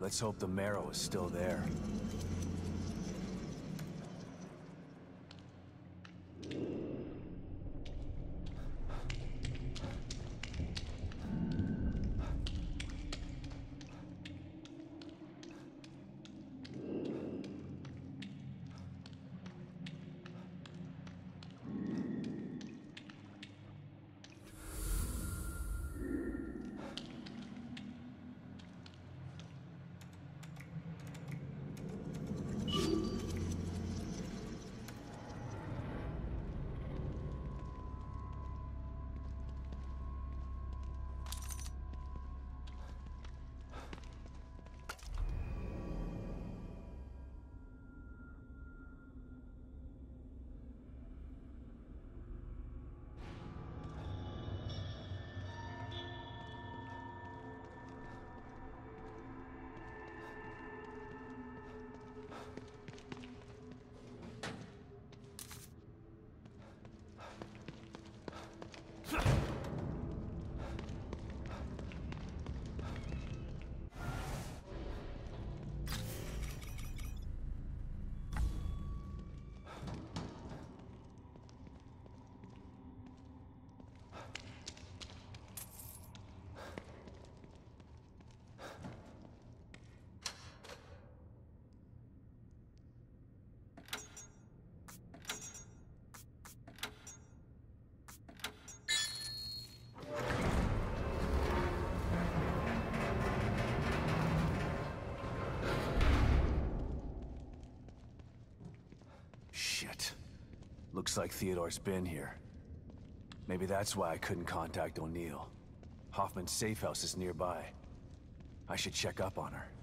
Let's hope the marrow is still there. Shit. Looks like Theodore's been here. Maybe that's why I couldn't contact O'Neill. Hoffman's safe house is nearby. I should check up on her.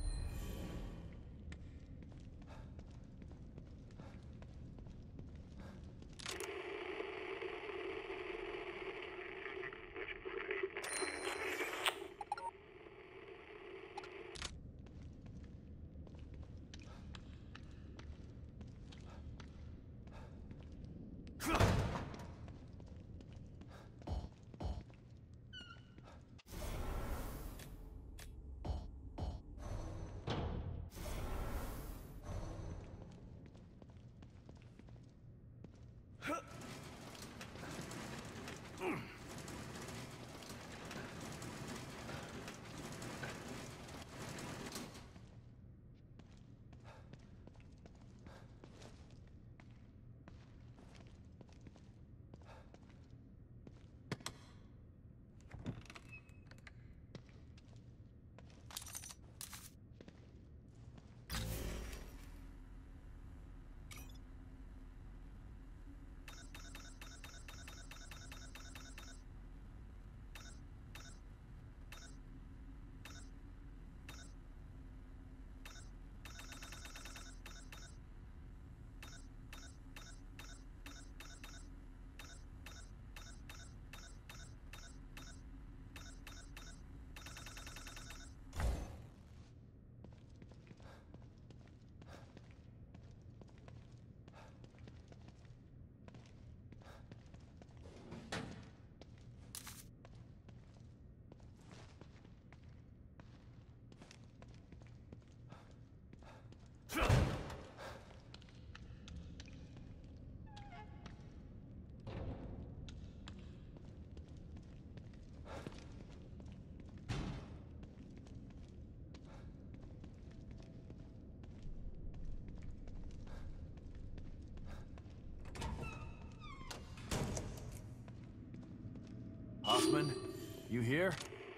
Hoffman, you here?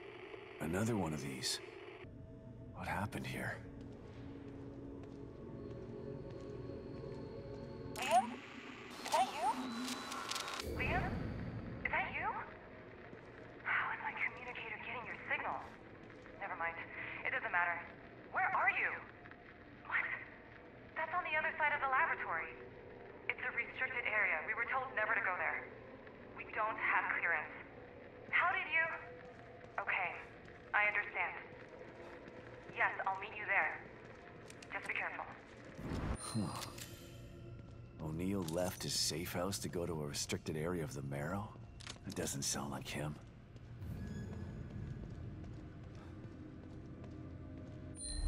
Another one of these. What happened here? Liam? Is that you? Liam? Is that you? How is my communicator getting your signal? Never mind. It doesn't matter. Where are you? What? That's on the other side of the laboratory. It's a restricted area. We were told never to go there. We don't have clearance. How did you... Okay, I understand. Yes, I'll meet you there. Just be careful. Huh. O'Neill left his safe house to go to a restricted area of the Marrow? That doesn't sound like him.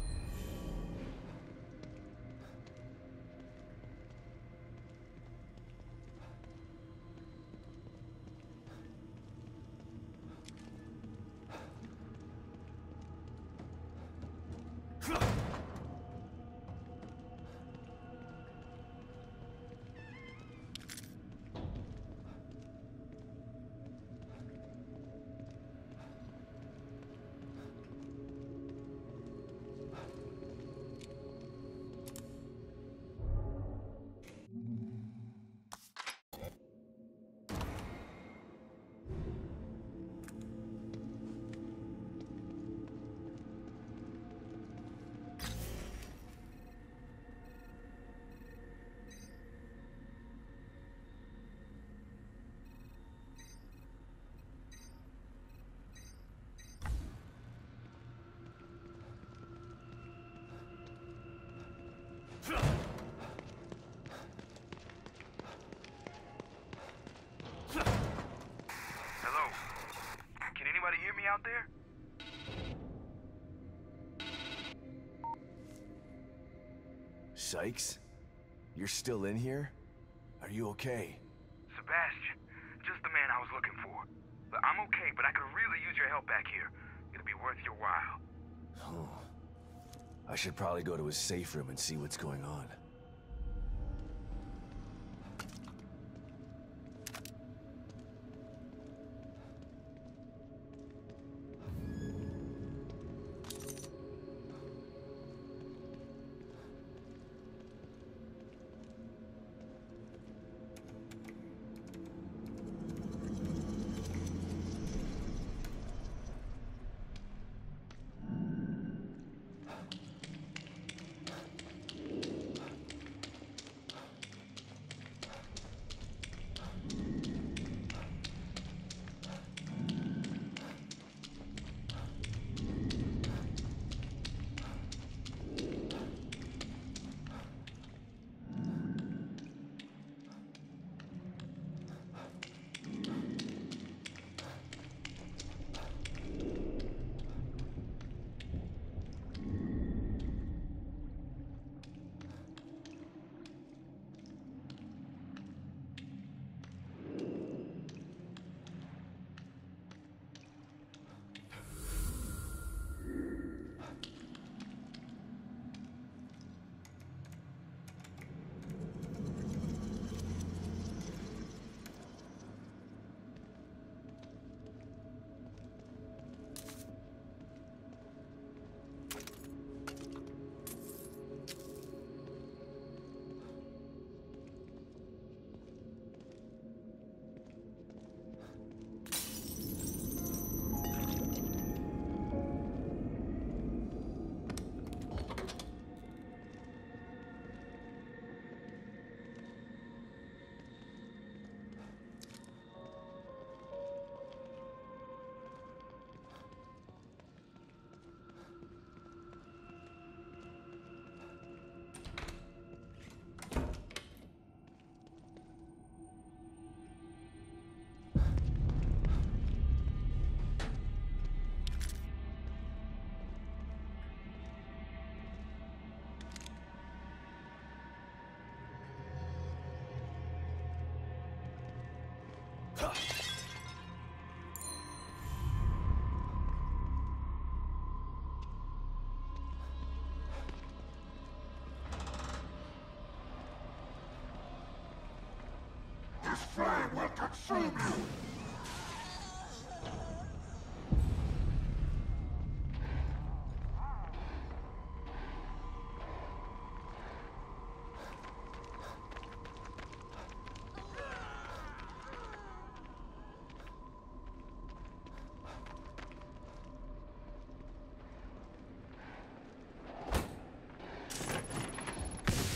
Hello? Can anybody hear me out there? Sykes? You're still in here? Are you okay? Sebastian, just the man I was looking for. But I'm okay, but I could really use your help back here. It'll be worth your while. Oh. I should probably go to his safe room and see what's going on. This flame will consume you!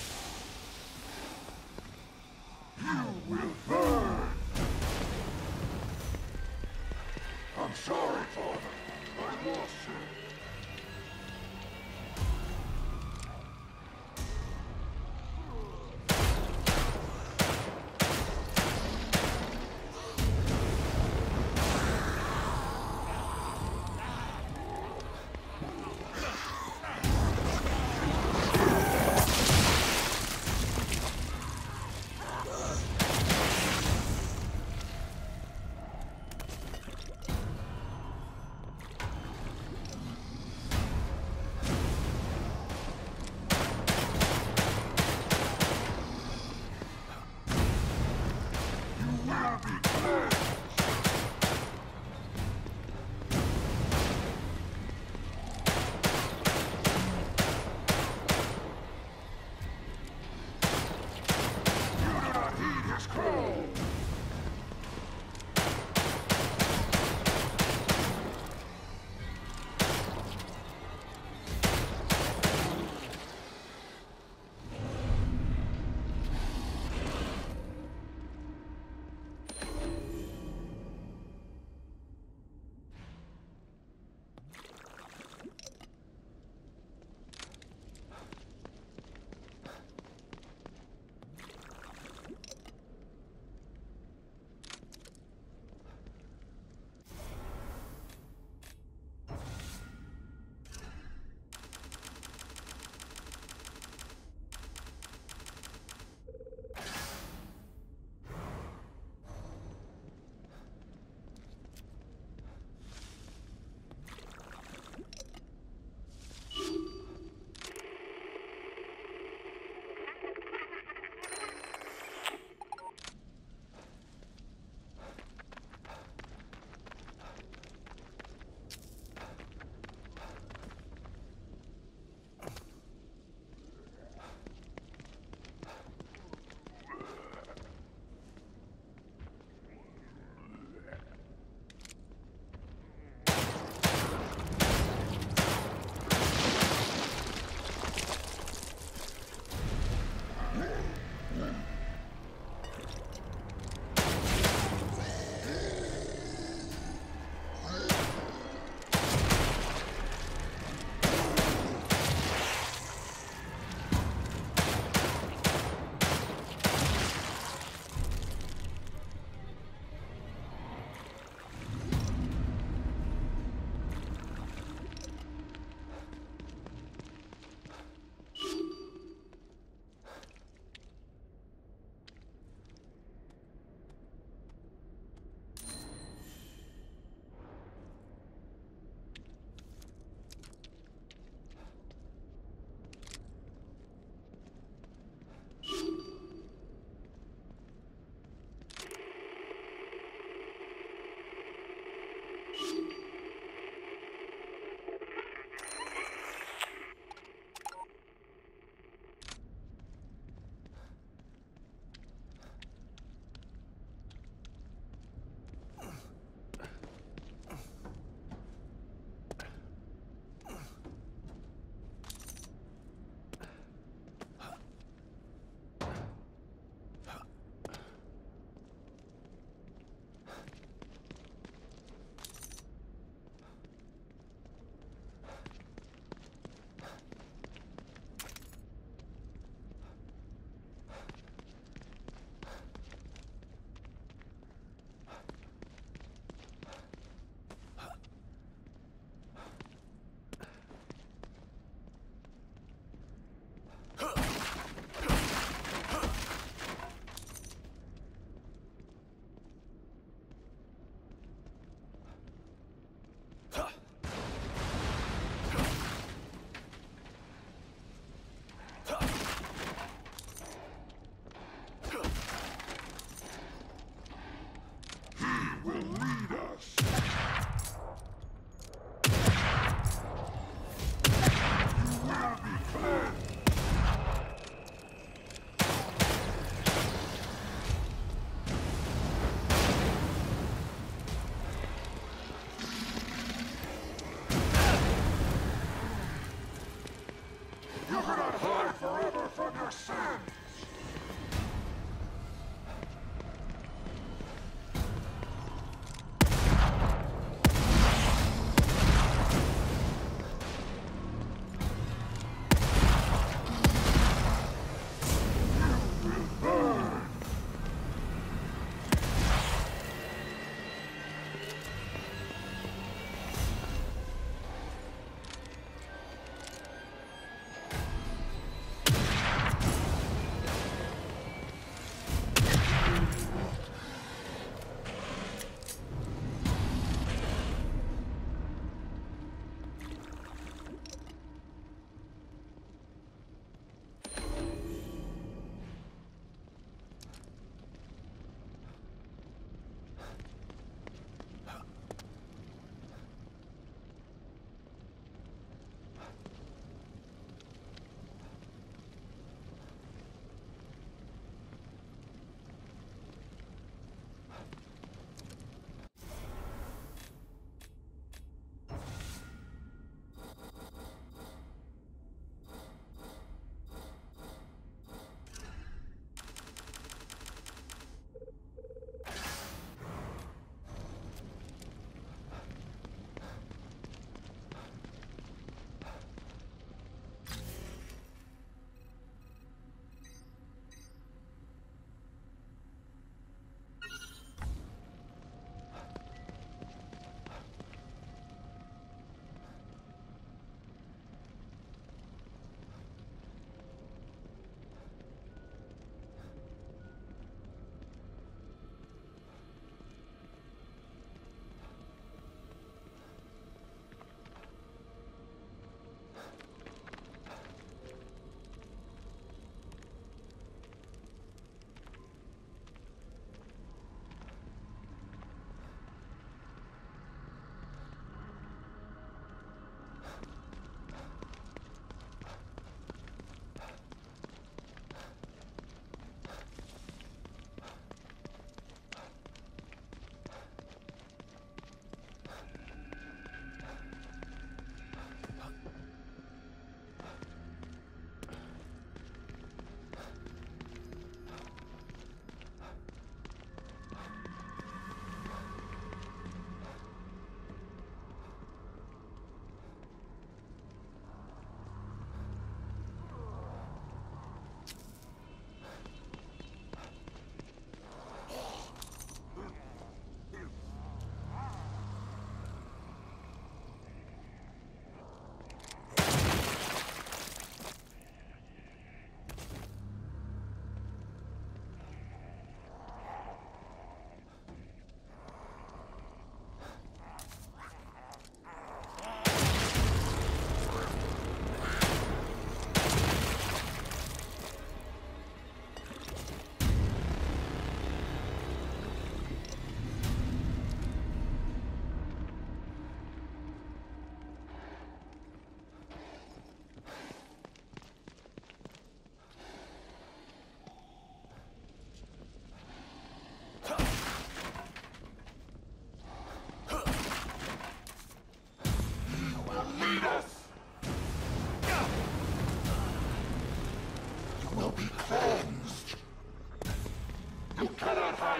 You will burn!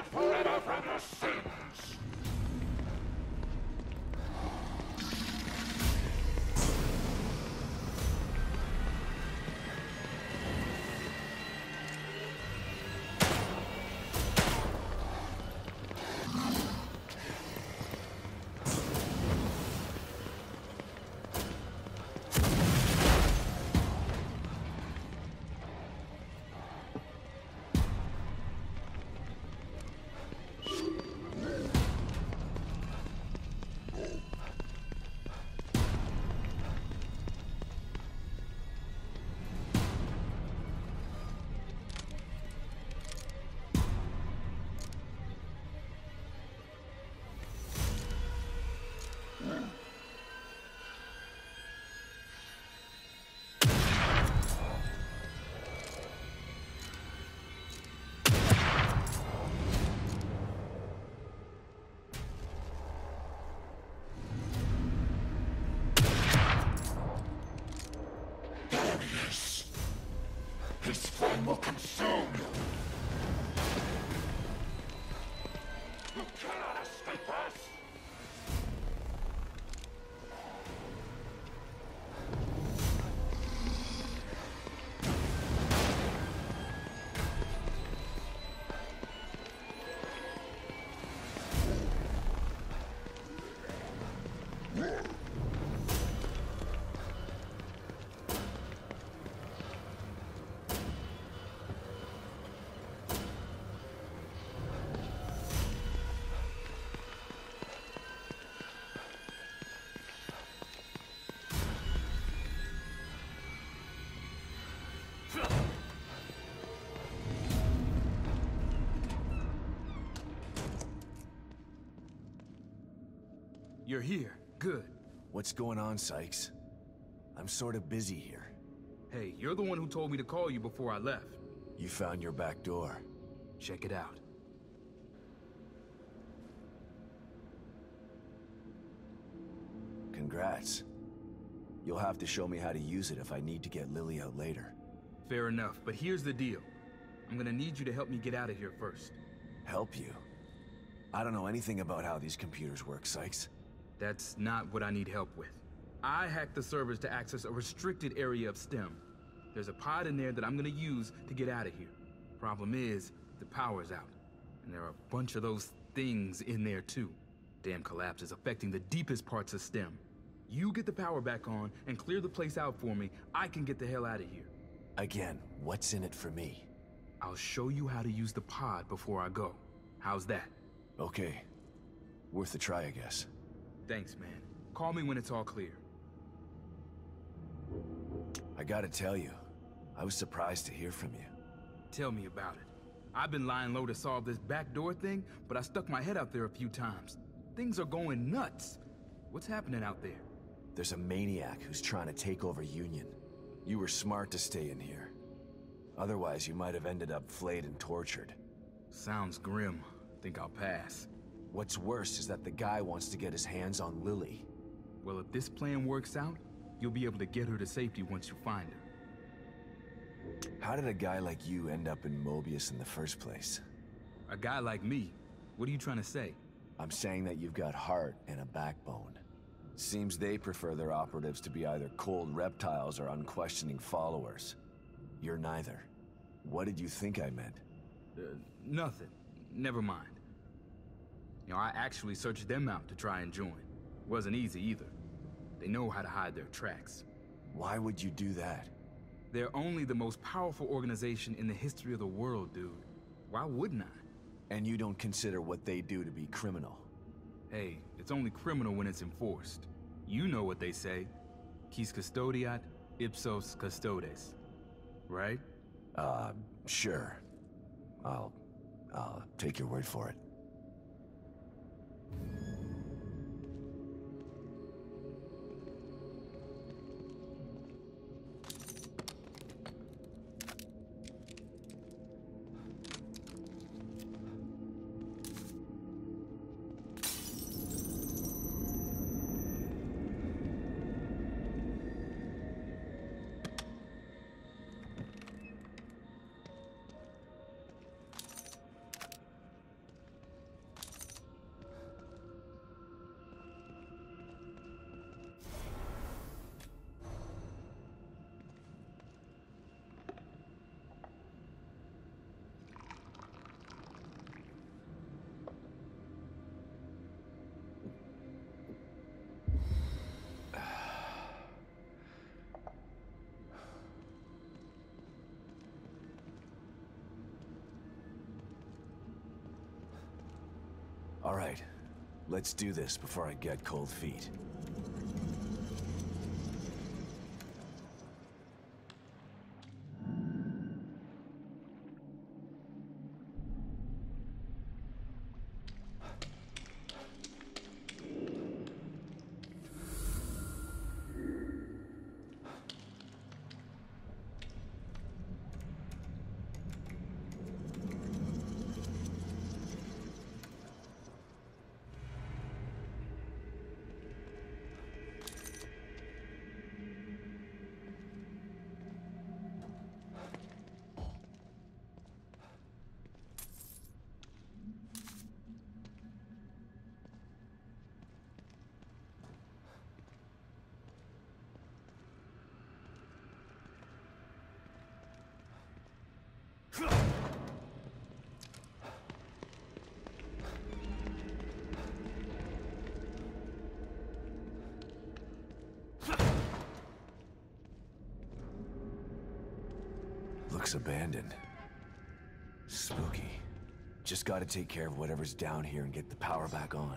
forever from your sins! His flame will consume you! You cannot escape us! You're here. Good. What's going on, Sykes? I'm sort of busy here. Hey, you're the one who told me to call you before I left. You found your back door. Check it out. Congrats. You'll have to show me how to use it if I need to get Lily out later. Fair enough, but here's the deal. I'm gonna need you to help me get out of here first. Help you? I don't know anything about how these computers work, Sykes. That's not what I need help with. I hacked the servers to access a restricted area of STEM. There's a pod in there that I'm gonna use to get out of here. Problem is, the power's out. And there are a bunch of those things in there too. Damn collapse is affecting the deepest parts of STEM. You get the power back on and clear the place out for me, I can get the hell out of here. Again, what's in it for me? I'll show you how to use the pod before I go. How's that? Okay. Worth a try, I guess. Thanks, man. Call me when it's all clear. I gotta tell you, I was surprised to hear from you. Tell me about it. I've been lying low to solve this backdoor thing, but I stuck my head out there a few times. Things are going nuts. What's happening out there? There's a maniac who's trying to take over Union. You were smart to stay in here. Otherwise, you might have ended up flayed and tortured. Sounds grim. Think I'll pass. What's worse is that the guy wants to get his hands on Lily. Well, if this plan works out, you'll be able to get her to safety once you find her. How did a guy like you end up in Mobius in the first place? A guy like me? What are you trying to say? I'm saying that you've got heart and a backbone. Seems they prefer their operatives to be either cold reptiles or unquestioning followers. You're neither. What did you think I meant? Nothing. Never mind. You know, I actually searched them out to try and join. Wasn't easy either. They know how to hide their tracks. Why would you do that? They're only the most powerful organization in the history of the world, dude. Why wouldn't I? And you don't consider what they do to be criminal? Hey, it's only criminal when it's enforced. You know what they say. Quis custodiat, ipsos custodes. Right? Sure. I'll take your word for it. All right, let's do this before I get cold feet. Looks abandoned. Spooky. Just gotta take care of whatever's down here and get the power back on.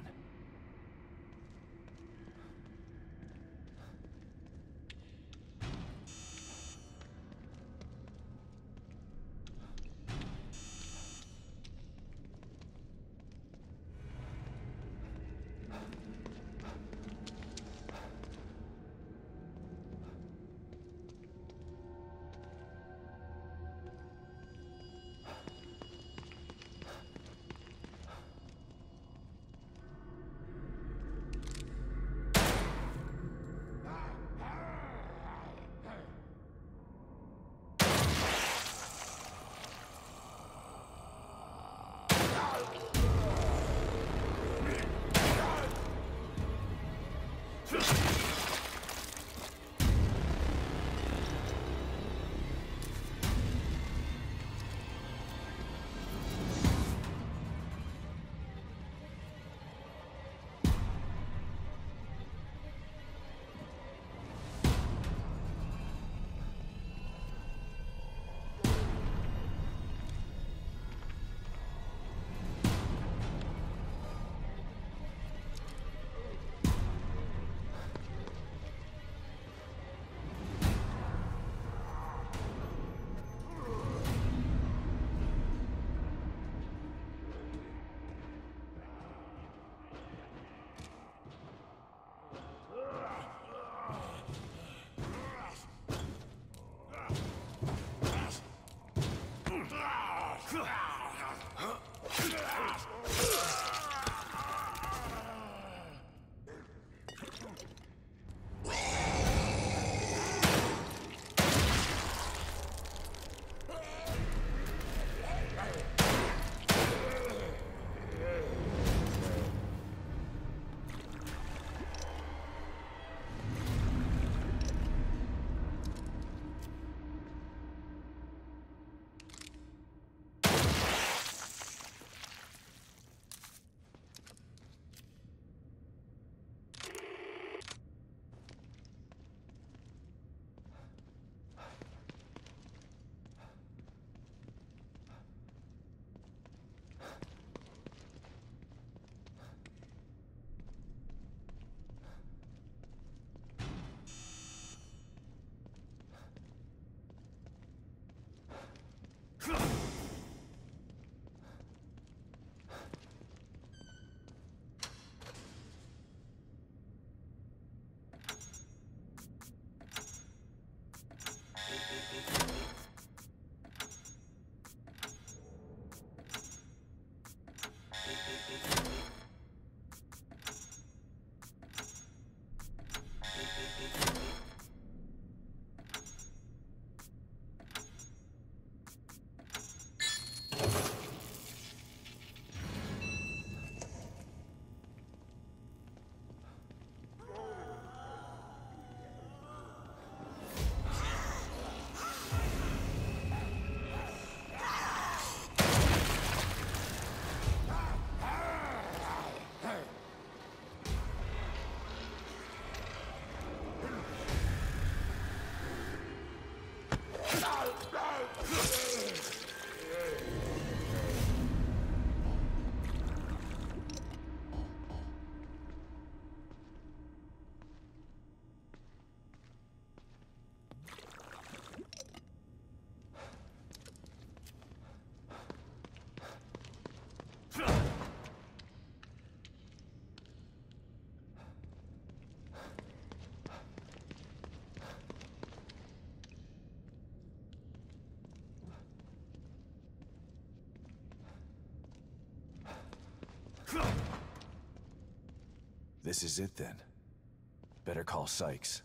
This is it then. Better call Sykes.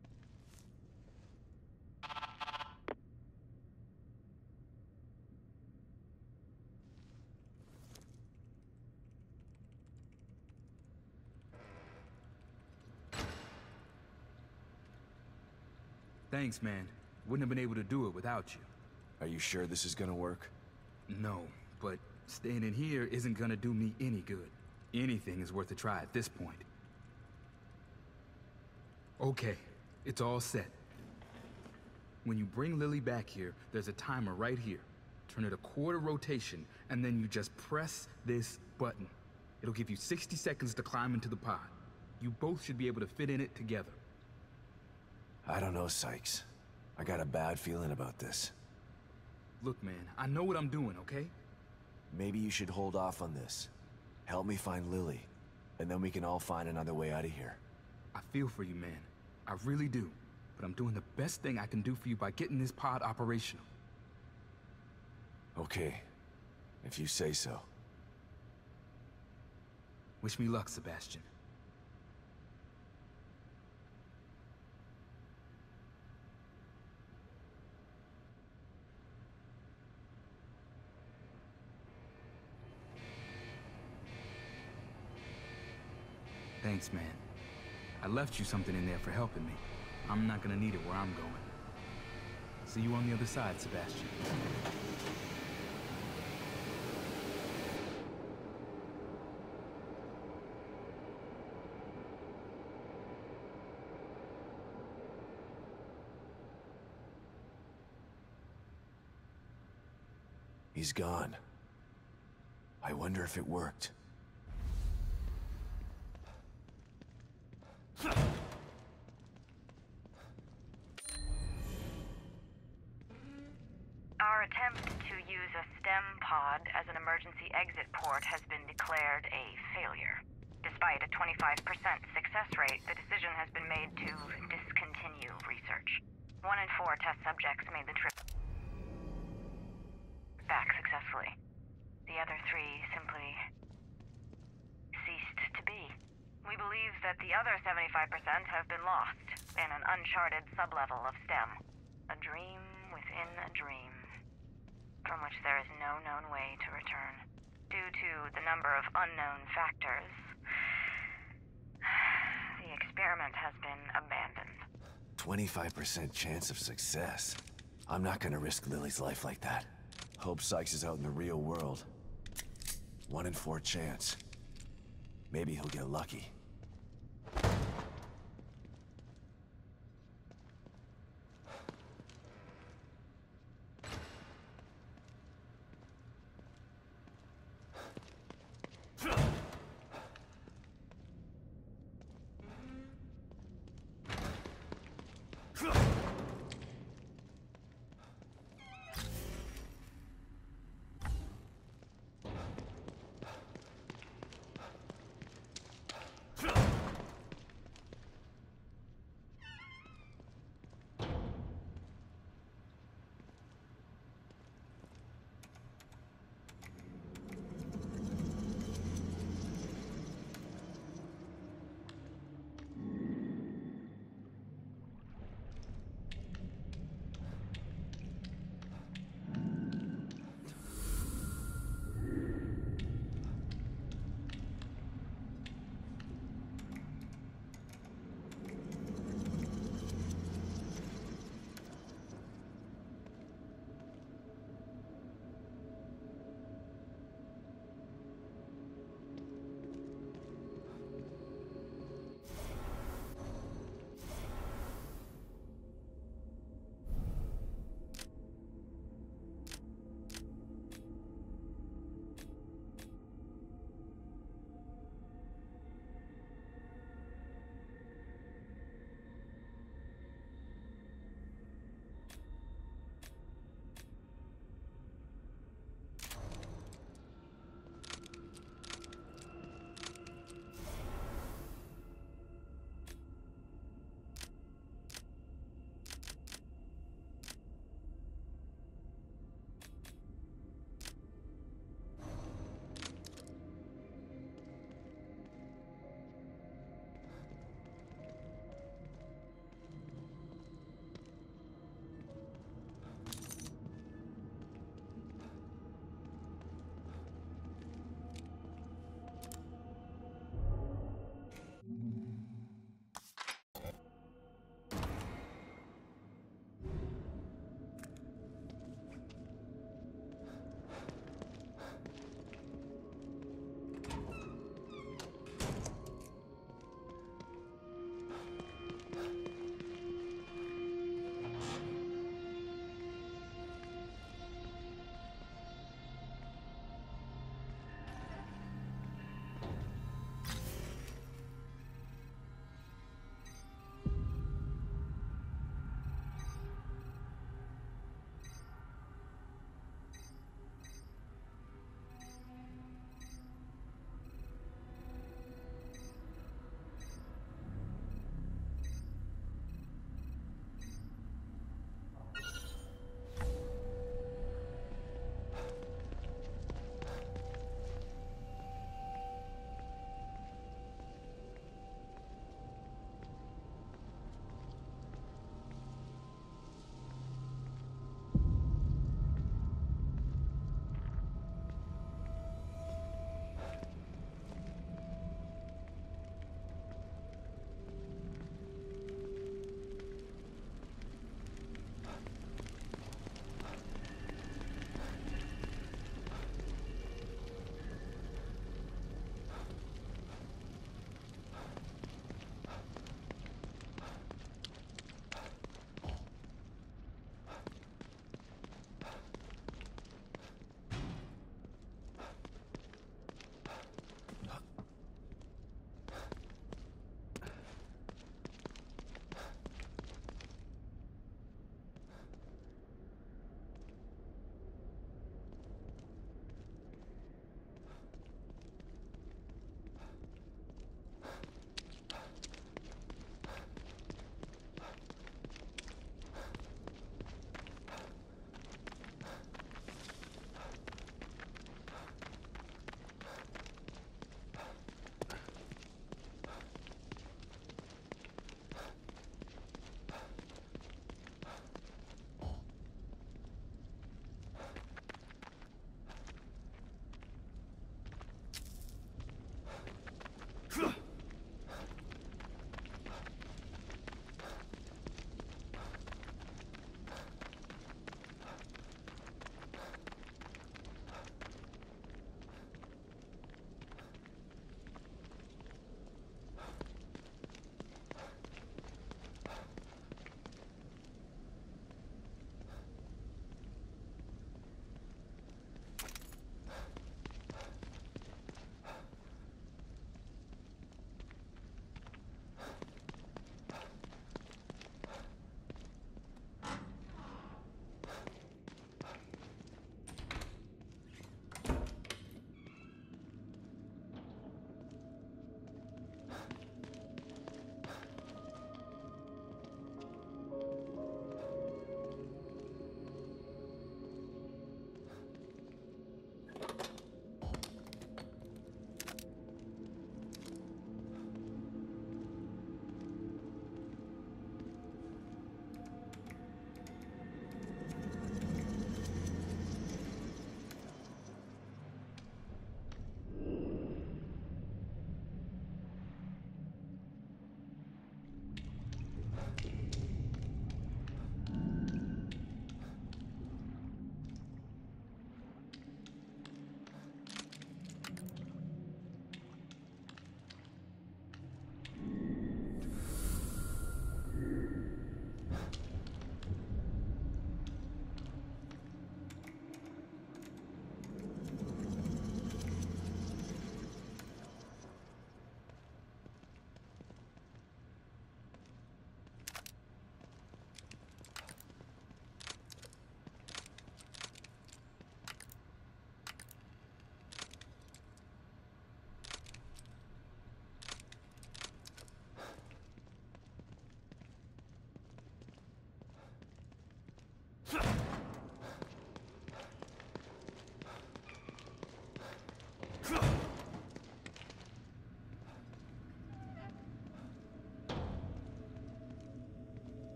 Thanks, man. Wouldn't have been able to do it without you. Are you sure this is gonna work? No, but staying in here isn't gonna do me any good. Anything is worth a try at this point. Okay, it's all set. When you bring Lily back here, there's a timer right here. Turn it a quarter rotation, and then you just press this button. It'll give you 60 seconds to climb into the pod. You both should be able to fit in it together. I don't know, Sykes. I got a bad feeling about this. Look, man, I know what I'm doing, okay? Maybe you should hold off on this. Help me find Lily, and then we can all find another way out of here. I feel for you, man. I really do. But I'm doing the best thing I can do for you by getting this pod operational. Okay, if you say so. Wish me luck, Sebastian. Thanks, man. I left you something in there for helping me. I'm not gonna need it where I'm going. See you on the other side, Sebastian. He's gone. I wonder if it worked. Our attempt to use a STEM pod as an emergency exit port has been declared a failure. Despite a 25% success rate, the decision has been made to discontinue research. 1 in 4 test subjects made the trip back successfully. The other 3 simply ceased to be. We believe that the other 75% have been lost in an uncharted sublevel of STEM. A dream within a dream, from which there is no known way to return. Due to the number of unknown factors, the experiment has been abandoned. 25% chance of success. I'm not gonna risk Lily's life like that. Hope Sykes is out in the real world. 1 in 4 chance. Maybe he'll get lucky.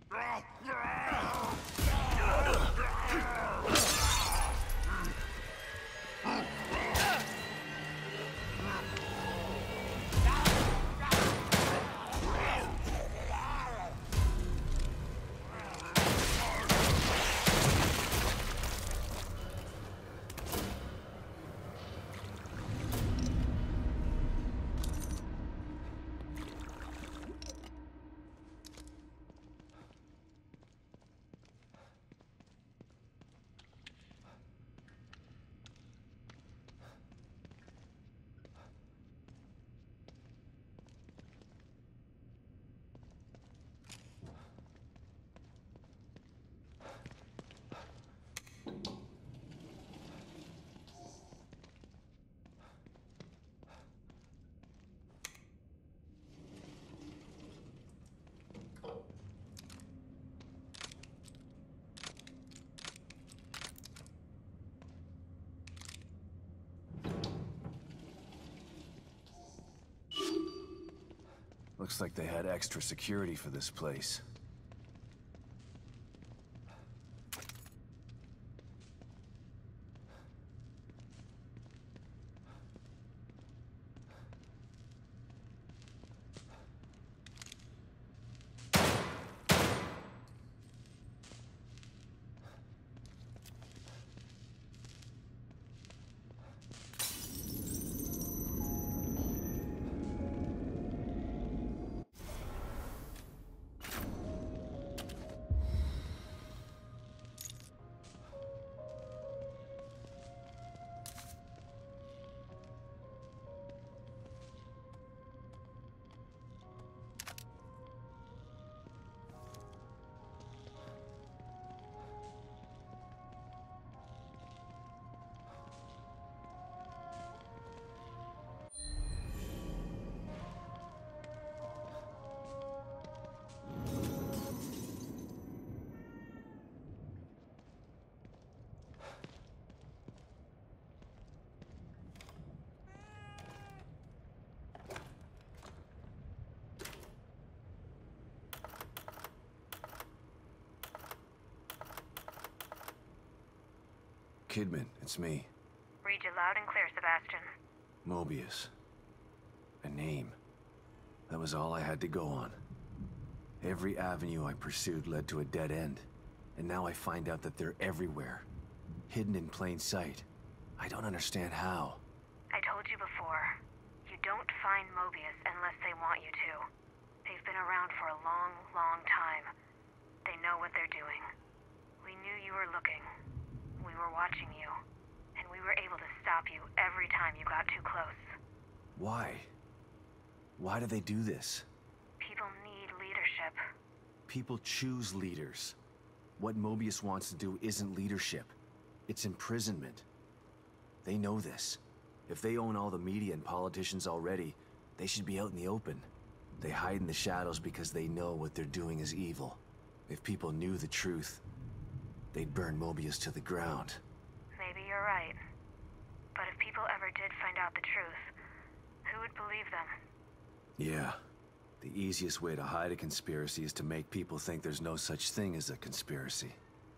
Looks like they had extra security for this place. Kidman, it's me. Read you loud and clear, Sebastian. Mobius. A name. That was all I had to go on. Every avenue I pursued led to a dead end. And now I find out that they're everywhere. Hidden in plain sight. I don't understand how. I told you before. You don't find Mobius unless they want you to. They've been around for a long, long time. They know what they're doing. We knew you were looking. We were watching you. And we were able to stop you every time you got too close. Why? Why do they do this? People need leadership. People choose leaders. What Mobius wants to do isn't leadership. It's imprisonment. They know this. If they own all the media and politicians already, they should be out in the open. They hide in the shadows because they know what they're doing is evil. If people knew the truth, they'd burn Mobius to the ground. Maybe you're right. But if people ever did find out the truth, who would believe them? Yeah. The easiest way to hide a conspiracy is to make people think there's no such thing as a conspiracy.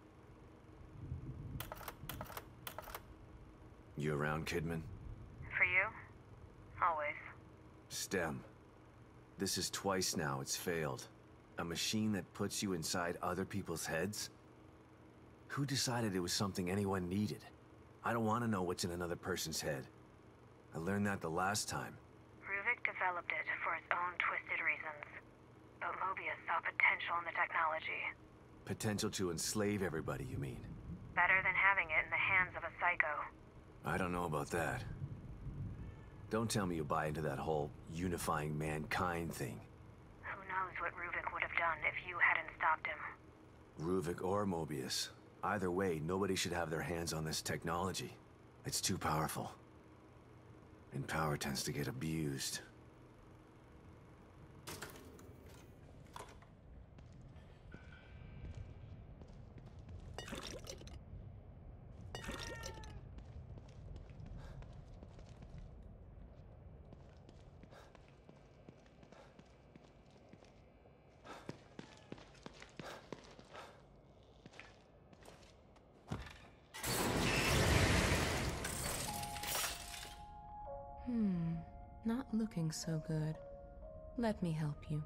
You around, Kidman? For you? Always. STEM. This is twice now it's failed. A machine that puts you inside other people's heads? Who decided it was something anyone needed? I don't want to know what's in another person's head. I learned that the last time. Ruvik developed it for his own twisted reasons. But Mobius saw potential in the technology. Potential to enslave everybody, you mean? Better than having it in the hands of a psycho. I don't know about that. Don't tell me you buy into that whole unifying mankind thing. Who knows what Ruvik would have done if you hadn't stopped him. Ruvik or Mobius. Either way, nobody should have their hands on this technology. It's too powerful. And power tends to get abused. not looking so good. Let me help you.